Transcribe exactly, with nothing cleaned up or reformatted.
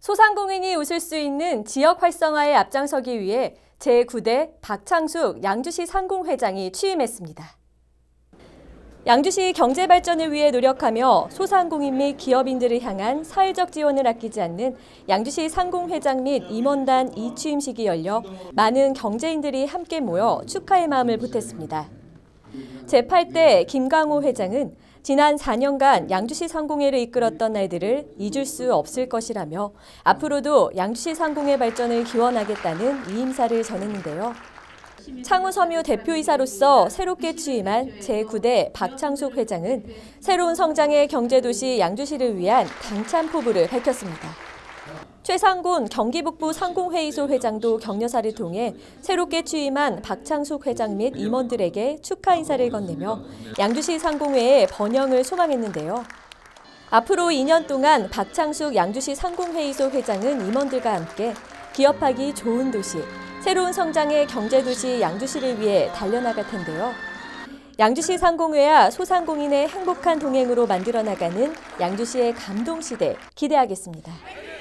소상공인이 웃을 수 있는 지역 활성화에 앞장서기 위해 제구 대 박창숙 양주시 상공회장이 취임했습니다. 양주시 경제 발전을 위해 노력하며 소상공인 및 기업인들을 향한 사회적 지원을 아끼지 않는 양주시 상공회장 및 임원단 이취임식이 열려 많은 경제인들이 함께 모여 축하의 마음을 보탰습니다. 제팔 대 김강호 회장은 지난 사 년간 양주시 상공회를 이끌었던 날들을 잊을 수 없을 것이라며 앞으로도 양주시 상공회 발전을 기원하겠다는 이 인사를 전했는데요. 창우섬유 대표이사로서 새롭게 취임한 제구 대 박창숙 회장은 새로운 성장의 경제도시 양주시를 위한 당찬 포부를 밝혔습니다. 최상곤 경기북부 상공회의소 회장도 격려사를 통해 새롭게 취임한 박창숙 회장 및 임원들에게 축하 인사를 건네며 양주시 상공회의 번영을 소망했는데요. 앞으로 이 년 동안 박창숙 양주시 상공회의소 회장은 임원들과 함께 기업하기 좋은 도시, 새로운 성장의 경제도시 양주시를 위해 달려나갈 텐데요. 양주시 상공회와 소상공인의 행복한 동행으로 만들어나가는 양주시의 감동시대 기대하겠습니다.